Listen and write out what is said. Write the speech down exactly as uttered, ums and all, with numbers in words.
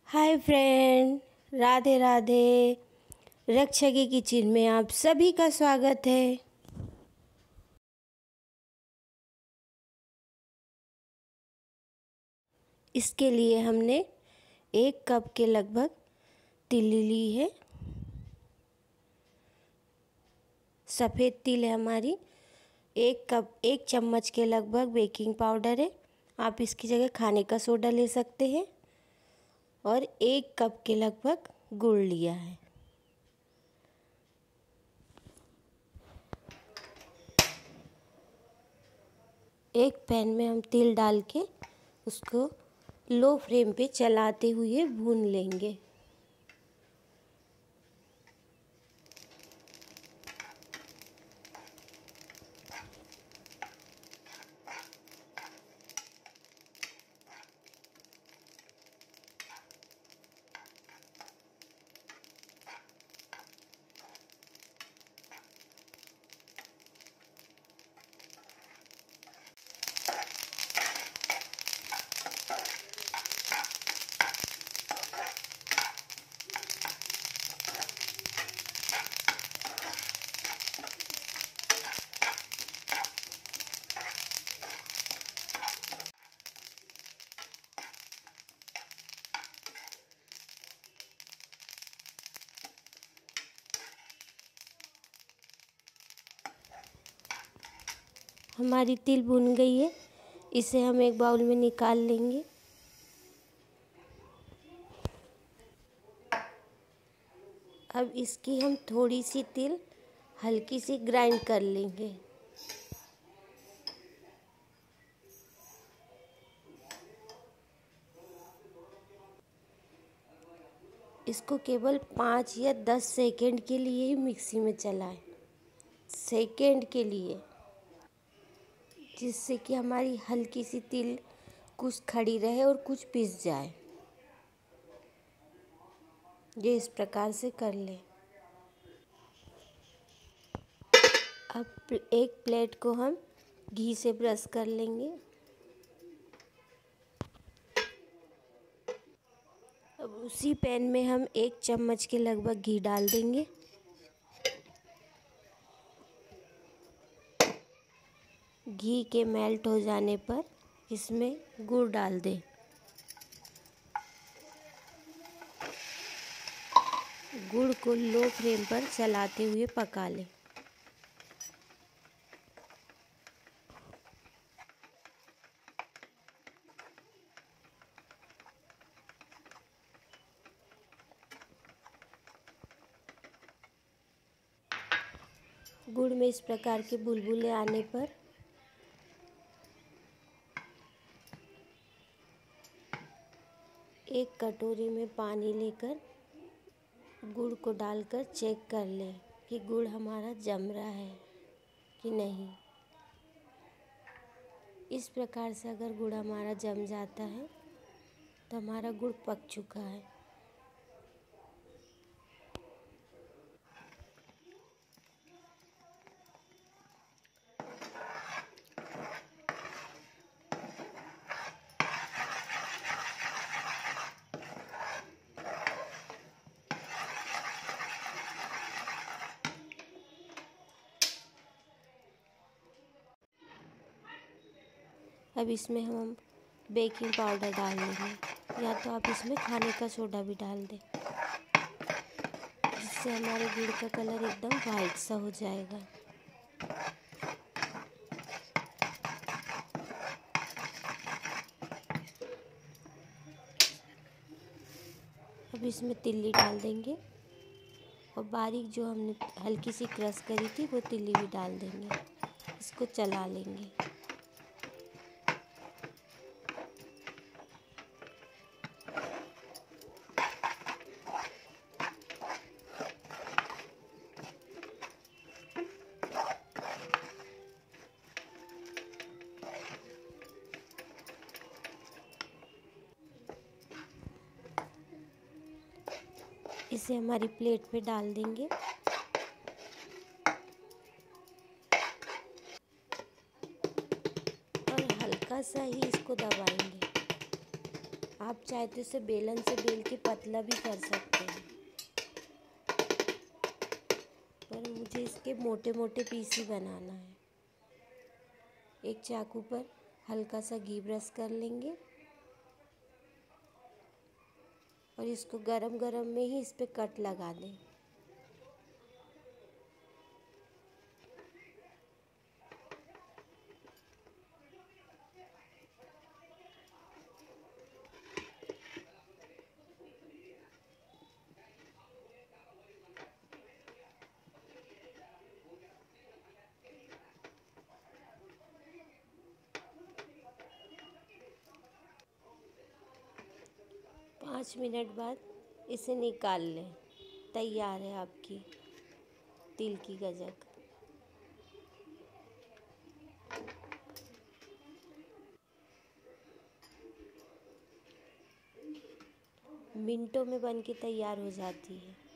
हाय friend, Radhe Radhe. Raksha की kitchen में आप सभी का स्वागत है। इसके लिए हमने एक कप के लगभग तिल ली है। सफ़ेद तिल है हमारी। एक कप एक चम्मच के लगभग बेकिंग पाउडर है। आप इसकी जगह खाने का सोडा ले सकते हैं। और एक कप के लगभग गुड़ लिया है। एक पैन में हम तिल डाल के उसको लो फ्लेम पे चलाते हुए भून लेंगे। हमारी तिल भुन गई है। इसे हम एक बाउल में निकाल लेंगे। अब इसकी हम थोड़ी सी तिल हल्की सी ग्राइंड कर लेंगे। इसको केवल पाँच या दस सेकेंड के लिए ही मिक्सी में चलाएं। सेकेंड के लिए, जिससे कि हमारी हल्की सी तिल कुछ खड़ी रहे और कुछ पिस जाए। ये इस प्रकार से कर लें। अब एक प्लेट को हम घी से ब्रश कर लेंगे। अब उसी पैन में हम एक चम्मच के लगभग घी डाल देंगे। घी के मेल्ट हो जाने पर इसमें गुड़ डाल दें। गुड़ को लो फ्लेम पर चलाते हुए पका लें। गुड़ में इस प्रकार के बुलबुले आने पर एक कटोरी में पानी लेकर गुड़ को डालकर चेक कर लें कि गुड़ हमारा जम रहा है कि नहीं। इस प्रकार से अगर गुड़ हमारा जम जाता है तो हमारा गुड़ पक चुका है। अब इसमें हम बेकिंग पाउडर डाल देंगे, या तो आप इसमें खाने का सोडा भी डाल दें, जिससे हमारे गुड़ का कलर एकदम वाइट सा हो जाएगा। अब इसमें तिल्ली डाल देंगे और बारीक जो हमने हल्की सी क्रश करी थी वो तिल्ली भी डाल देंगे। इसको चला लेंगे। इसे हमारी प्लेट पे डाल देंगे। और हल्का सा ही इसको दबाएंगे। आप चाहे तो इसे बेलन से बेल के पतला भी कर सकते हैं, पर मुझे इसके मोटे मोटे पीस ही बनाना है। एक चाकू पर हल्का सा घी ब्रश कर लेंगे और इसको गरम गरम में ही इस पे कट लगा दें। पाँच मिनट बाद इसे निकाल लें। तैयार है आपकी तिल की गजक। मिनटों में बन के तैयार हो जाती है।